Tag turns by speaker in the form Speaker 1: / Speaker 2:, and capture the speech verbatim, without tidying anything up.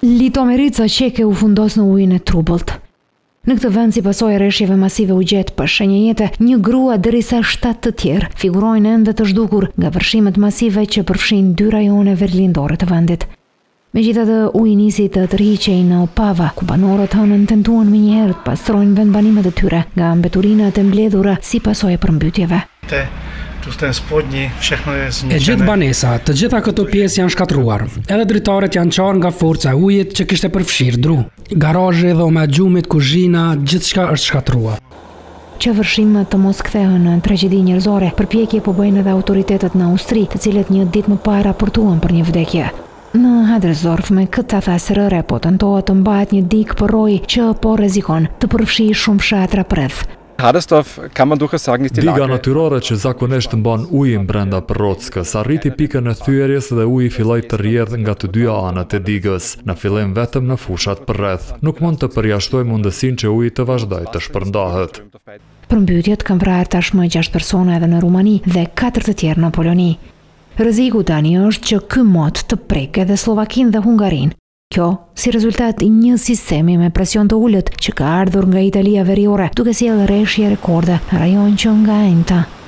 Speaker 1: Litomerica qeke u fundos në ujin e trubullt. Në këtë vend, si pasojë e rreshjeve masive u gjet pa shenjë jete, një grua derisa shtatë të tjerë figurojnë ende të zhdukur nga vërshimet masive që përfshin dy rajone veriljindore të vendit. Megjithatë, uji nisi të tërhiqej në Opava, ku banorët hënën tentuan më njëherë të pastrojnë vendbanimet e tyre nga mbeturinat e mbledhura si pasojë e përmbytjeve.
Speaker 2: E gjithë banesa, të gjitha këto pjesë janë shkatruar. Edhe dritaret janë qarë nga forca e ujit që kishte përfshirë dru. Garazhe, dhoma e gjumit, kuzhina, gjithçka është shkatruar.
Speaker 1: Që vërshimet të mos kthehen në tragjedi njerëzore, përpjekje po bëjnë edhe autoritetet në Austri, të cilët një ditë më parë raportuan për një vdekje. Në Hadersdorf, me këtë thasërore po tentohet të mbahet një dik për roj që po rrezikon të përfshijë shumë fshatra rreth.
Speaker 3: Hadersdorf kann man durchaus sagen ist die
Speaker 4: Diga natyrore që zakonisht mban ujin brenda Përrockës arriti pikën e thyerjes dhe uji filloi të rrjedhë nga të dyja anët e digës, në fillim vetëm në fushat përreth. Nuk mund të përjashtojë mundësinë që uji të vazhdojë të shpërndahet.
Speaker 1: Përmbytjet kanë vrarë tashmë gjashtë persona edhe në Rumani dhe katër të tjerë në Poloni. Rreziku tani është që ky mot të prekë edhe Slovakinë dhe Hungarinë. Kjo si rezultat i një sistemi me presion të ulët që ka ardhur nga Italia veriore, duke sjellë rreshje rekorde në rajon që nga enjta